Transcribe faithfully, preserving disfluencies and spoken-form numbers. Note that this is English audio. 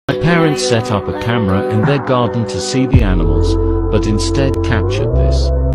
My parents set up a camera in their garden to see the animals, but instead captured this.